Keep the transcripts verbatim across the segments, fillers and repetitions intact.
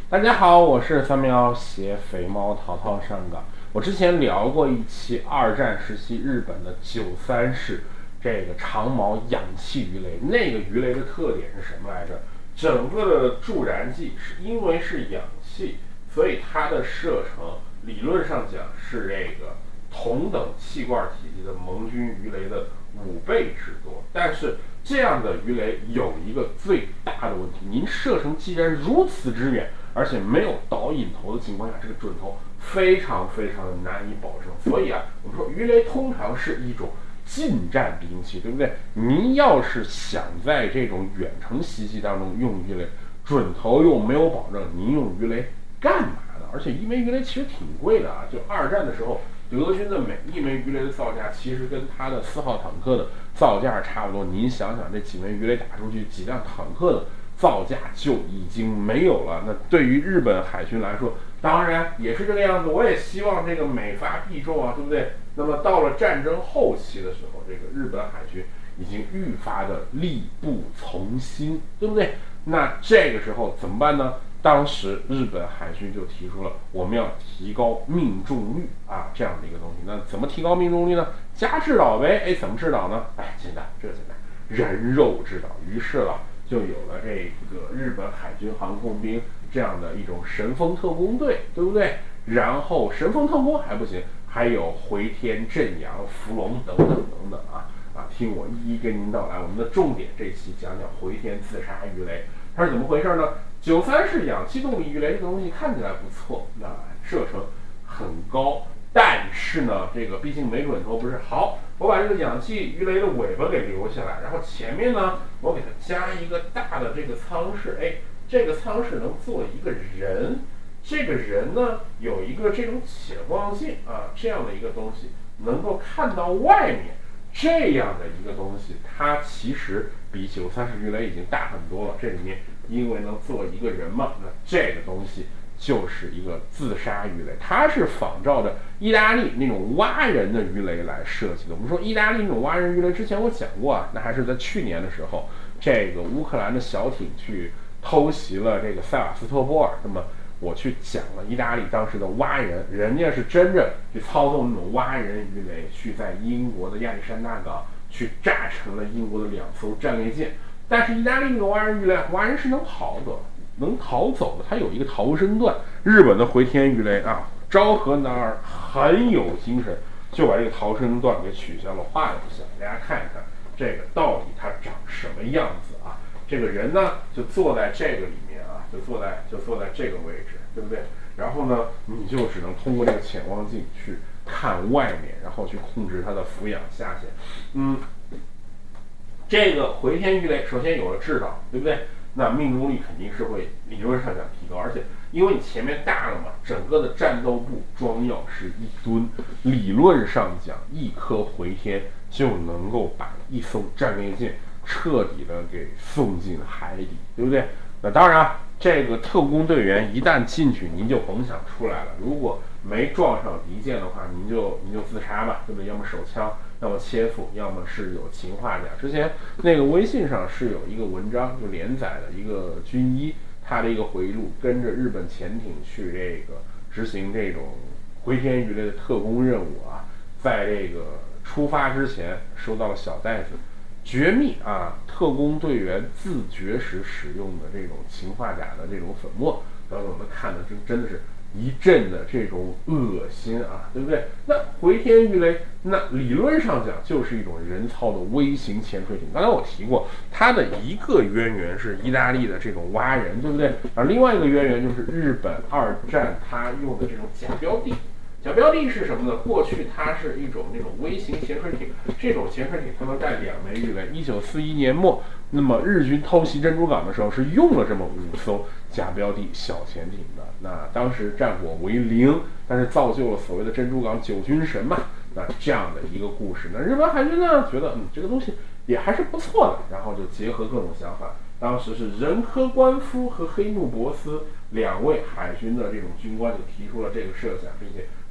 大家好，我是三喵携肥猫淘淘上岗。我之前聊过一期二战时期日本的九三式这个长毛氧气鱼雷，那个鱼雷的特点是什么来着？整个的助燃剂是因为是氧气，所以它的射程理论上讲是这个同等气罐体积的盟军鱼雷的五倍之多。但是这样的鱼雷有一个最大的问题，您射程既然如此之远，而且没有导引头的情况下，这个准头非常非常的难以保证。所以啊，我们说鱼雷通常是一种近战兵器，对不对？您要是想在这种远程袭击当中用鱼雷，准头又没有保证，您用鱼雷干嘛呢？而且因为鱼雷其实挺贵的啊，就二战的时候，德军的每一枚鱼雷的造价其实跟它的四号坦克的造价差不多。您想想，这几枚鱼雷打出去，几辆坦克的造价就已经没有了。那对于日本海军来说，当然也是这个样子。我也希望这个每发必中啊，对不对？那么到了战争后期的时候，这个日本海军已经愈发的力不从心，对不对？那这个时候怎么办呢？当时日本海军就提出了我们要提高命中率啊这样的一个东西。那怎么提高命中率呢？加制导呗。哎，怎么制导呢？哎，简单，这简单，人肉制导。于是了，就有了这个日本海军航空兵这样的一种神风特工队，对不对？然后神风特工还不行，还有回天震阳、伏龙等等等等啊啊！听我一一跟您道来。我们的重点这期讲讲回天自杀鱼雷，它是怎么回事呢？九三式氧气动力鱼雷这个东西看起来不错，那射程很高，但是呢，这个毕竟没准头，不是好。我把这个氧气鱼雷的尾巴给留下来，然后前面呢，我给它加一个大的这个舱室，哎，这个舱室能坐一个人，这个人呢有一个这种潜望镜啊，这样的一个东西能够看到外面。这样的一个东西，它其实比九三式鱼雷已经大很多了。这里面因为能坐一个人嘛，那这个东西就是一个自杀鱼雷，它是仿照着意大利那种蛙人的鱼雷来设计的。我们说意大利那种蛙人鱼雷，之前我讲过啊，那还是在去年的时候，这个乌克兰的小艇去偷袭了这个塞瓦斯托波尔，那么我去讲了意大利当时的蛙人，人家是真正去操纵那种蛙人鱼雷，去在英国的亚历山大港去炸沉了英国的两艘战列舰。但是意大利那个蛙人鱼雷，蛙人是能跑的，能逃走的，它有一个逃生段。日本的回天鱼雷啊，昭和男儿很有精神，就把这个逃生段给取消了，画也不想，大家看一看这个到底它长什么样子啊？这个人呢，就坐在这个里面啊，就坐在就坐在这个位置，对不对？然后呢，你就只能通过这个潜望镜去看外面，然后去控制它的俯仰下潜。嗯，这个回天鱼雷首先有了制导，对不对？那命中率肯定是会理论上讲提高，而且因为你前面大了嘛，整个的战斗部装药是一吨，理论上讲一颗回天就能够把一艘战列舰彻底的给送进海底，对不对？那当然啊，这个特工队员一旦进去，您就甭想出来了。如果没撞上敌舰的话，您就您就自杀吧，对不对？要么手枪，要么切腹，要么是有氰化钾。之前那个微信上是有一个文章，就连载的一个军医，他的一个回忆录，跟着日本潜艇去这个执行这种回天鱼类的特工任务啊，在这个出发之前收到了小袋子。绝密啊！特工队员自绝时使用的这种氰化钾的这种粉末，让我们看的真真的是一阵的这种恶心啊，对不对？那回天鱼雷，那理论上讲就是一种人操的微型潜水艇。刚才我提过，它的一个渊源是意大利的这种蛙人，对不对？而另外一个渊源就是日本二战它用的这种假标的。假标的是什么呢？过去它是一种那种微型潜水艇，这种潜水艇它能带两枚鱼雷。一九四一年末，那么日军偷袭珍珠港的时候是用了这么五艘假标的小潜艇的。那当时战果为零，但是造就了所谓的珍珠港九军神嘛。那这样的一个故事，那日本海军呢觉得嗯这个东西也还是不错的，然后就结合各种想法。当时是仁科官夫和黑木博斯两位海军的这种军官就提出了这个设想，并且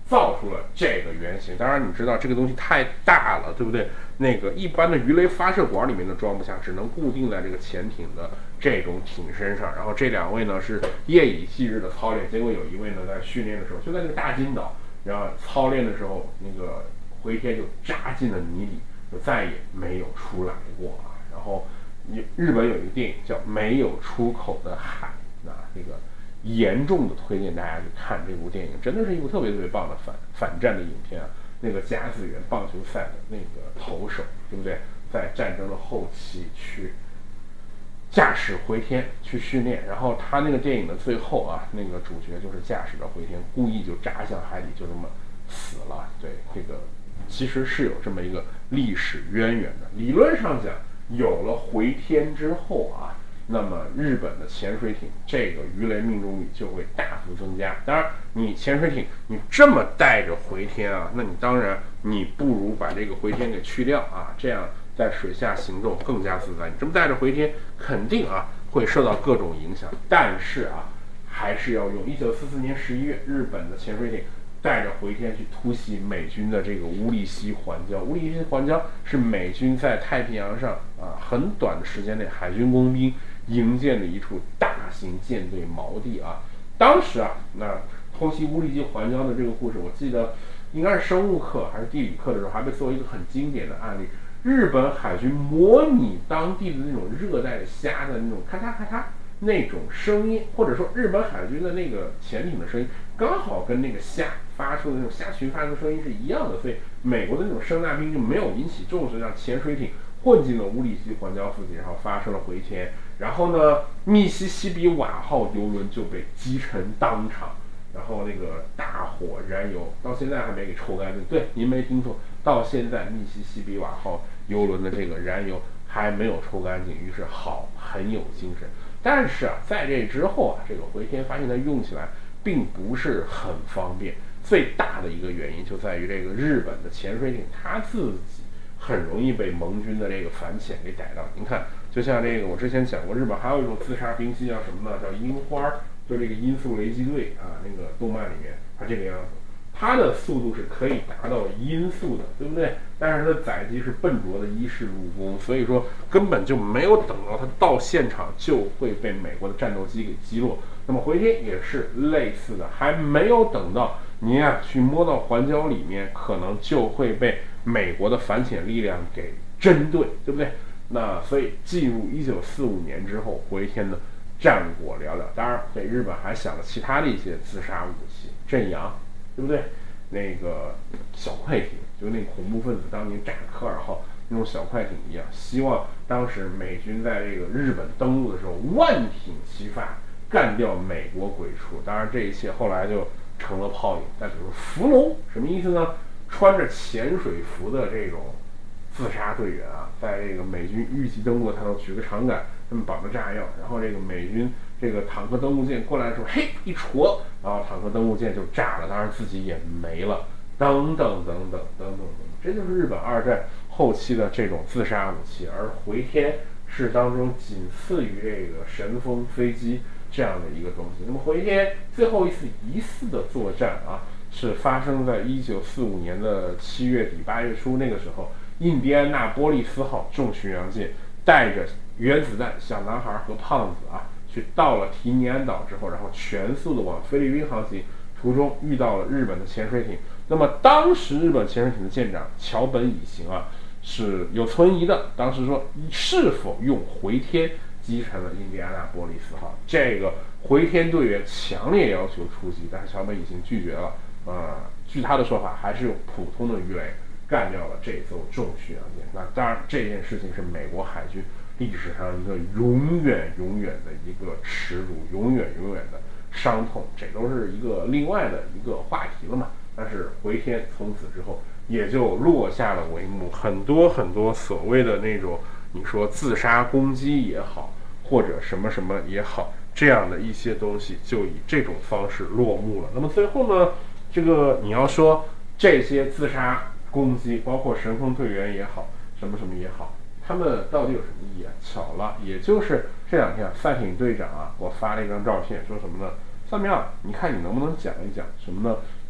造出了这个原型。当然你知道这个东西太大了，对不对？那个一般的鱼雷发射管里面都装不下，只能固定在这个潜艇的这种艇身上。然后这两位呢是夜以继日的操练，结果有一位呢在训练的时候就在那个大金岛，然后操练的时候那个回天就扎进了泥里，就再也没有出来过啊。然后日本有一个电影叫《没有出口的海》，那那个严重的推荐大家去看这部电影，真的是一部特别特别棒的反反战的影片啊。那个甲子园棒球赛的那个投手，对不对？在战争的后期去驾驶回天去训练，然后他那个电影的最后啊，那个主角就是驾驶着回天，故意就扎向海底，就这么死了。对，这个其实是有这么一个历史渊源的。理论上讲，有了回天之后啊，那么日本的潜水艇这个鱼雷命中率就会大幅增加。当然，你潜水艇你这么带着回天啊，那你当然你不如把这个回天给去掉啊，这样在水下行动更加自在。你这么带着回天，肯定啊会受到各种影响。但是啊，还是要用。一九四四年十一月，日本的潜水艇带着回天去突袭美军的这个乌利西环礁。乌利西环礁是美军在太平洋上啊很短的时间内海军工兵营建的一处大型舰队锚地啊。当时啊，那偷袭乌利西环礁的这个故事，我记得应该是生物课还是地理课的时候，还被作为一个很经典的案例。日本海军模拟当地的那种热带的虾的那种咔嚓咔嚓那种声音，或者说日本海军的那个潜艇的声音，刚好跟那个虾发出的那种虾群发出的声音是一样的，所以美国的那种声纳兵就没有引起重视，让潜水艇混进了乌利西环礁附近，然后发生了回天。然后呢，密西西比瓦号游轮就被击沉当场，然后那个大火燃油到现在还没给抽干净。对，您没听错，到现在密西西比瓦号游轮的这个燃油还没有抽干净，于是好很有精神。但是啊，在这之后啊，这个回天发现它用起来并不是很方便。最大的一个原因就在于这个日本的潜水艇它自己很容易被盟军的这个反潜给逮到。您看，就像这个我之前讲过，日本还有一种自杀兵器叫什么呢？叫樱花，就这个音速雷击队啊，那个动漫里面它这个样子。它的速度是可以达到音速的，对不对？但是它的载机是笨拙的伊式陆攻，所以说根本就没有等到它到现场就会被美国的战斗机给击落。那么回天也是类似的，还没有等到您啊去摸到环礁里面，可能就会被美国的反潜力量给针对，对不对？那所以进入一九四五年之后，回天的战果寥寥。当然，对日本还想了其他的一些自杀武器，镇阳。对不对？那个小快艇，就那恐怖分子当年炸科尔号那种小快艇一样，希望当时美军在这个日本登陆的时候万挺齐发，干掉美国鬼畜。当然，这一切后来就成了泡影。再比如伏龙，什么意思呢？穿着潜水服的这种自杀队员啊，在这个美军预计登陆的时候举个长杆，他们绑着炸药，然后这个美军这个坦克登陆舰过来的时候，嘿一戳，然后坦克登陆舰就炸了，当然自己也没了，等等等等等等等，这就是日本二战后期的这种自杀武器。而回天是当中仅次于这个神风飞机这样的一个东西。那么回天最后一次疑似的作战啊，是发生在一九四五年的七月底八月初，那个时候印第安纳波利斯号重巡洋舰带着原子弹小男孩和胖子啊，去到了提尼安岛之后，然后全速的往菲律宾航行，途中遇到了日本的潜水艇。那么当时日本潜水艇的舰长桥本以行啊是有存疑的，当时说是否用回天击沉了印第安纳波利斯号。这个回天队员强烈要求出击，但是桥本以行拒绝了。呃，据他的说法，还是用普通的鱼雷干掉了这艘重巡洋舰。那当然，这件事情是美国海军历史上一个永远永远的一个耻辱，永远永远的伤痛，这都是一个另外的一个话题了嘛。但是回天从此之后也就落下了帷幕，很多很多所谓的那种你说自杀攻击也好，或者什么什么也好，这样的一些东西就以这种方式落幕了。那么最后呢，这个你要说这些自杀攻击，包括神风队员也好，什么什么也好，他们到底有什么意义啊？巧了，也就是这两天啊，赛艇队长啊给我发了一张照片，说什么呢？三明啊，你看你能不能讲一讲什么呢？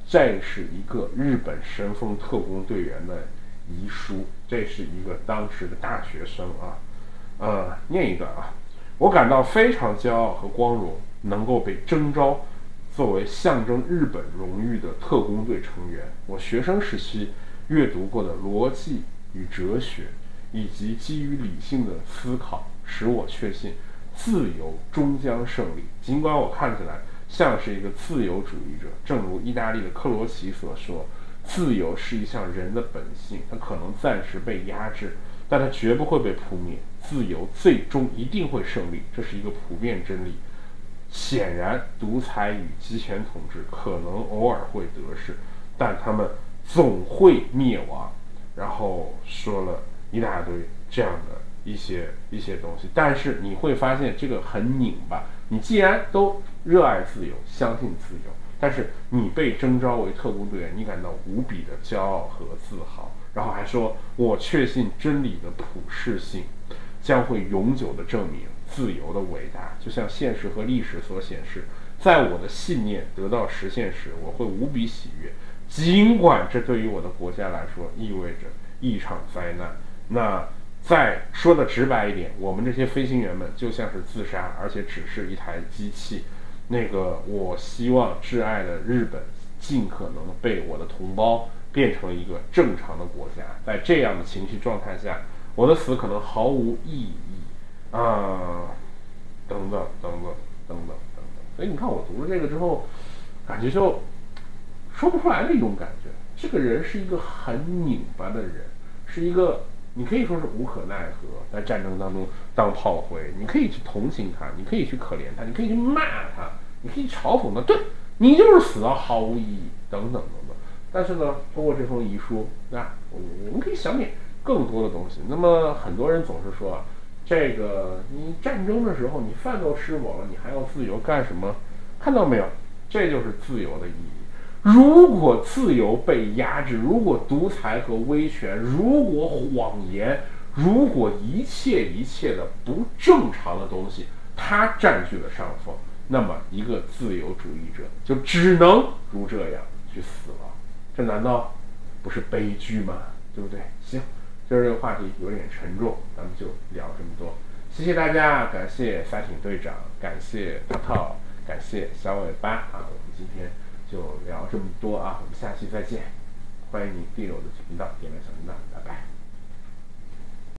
这是一个日本神风特工队员的遗书，这是一个当时的大学生啊，呃，念一段啊。我感到非常骄傲和光荣，能够被征召作为象征日本荣誉的特工队成员。我学生时期阅读过的逻辑与哲学，以及基于理性的思考，使我确信自由终将胜利。尽管我看起来像是一个自由主义者，正如意大利的克罗齐所说，自由是一项人的本性，它可能暂时被压制，但它绝不会被扑灭。自由最终一定会胜利，这是一个普遍真理。显然，独裁与集权统治可能偶尔会得势，但他们总会灭亡。然后说了一大堆这样的一些一些东西，但是你会发现这个很拧巴。你既然都热爱自由，相信自由，但是你被征召为特工队员，你感到无比的骄傲和自豪。然后还说，我确信真理的普世性将会永久地证明自由的伟大，就像现实和历史所显示。在我的信念得到实现时，我会无比喜悦，尽管这对于我的国家来说意味着一场灾难。那再说的直白一点，我们这些飞行员们就像是自杀，而且只是一台机器。那个，我希望挚爱的日本尽可能被我的同胞变成一个正常的国家。在这样的情绪状态下，我的死可能毫无意义啊、呃，等等等等等等等等。所以你看，我读了这个之后，感觉就说不出来的一种感觉。这个人是一个很拧巴的人，是一个你可以说是无可奈何，在战争当中当炮灰。你可以去同情他，你可以去可怜他，你可以去骂他，你可以嘲讽他，对你就是死到毫无意义，等等等等。但是呢，通过这封遗书，那我们可以想点更多的东西。那么很多人总是说啊，这个你战争的时候，你饭都吃饱了，你还要自由干什么？看到没有？这就是自由的意义。如果自由被压制，如果独裁和威权，如果谎言，如果一切一切的不正常的东西，它占据了上风，那么一个自由主义者就只能如这样去死了。这难道不是悲剧吗？对不对？行，今儿这个话题有点沉重，咱们就聊这么多。谢谢大家，感谢赛艇队长，感谢涛涛，感谢小尾巴啊！我们今天就聊这么多啊，我们下期再见。欢迎你订阅我的频道，点亮小铃铛，拜拜。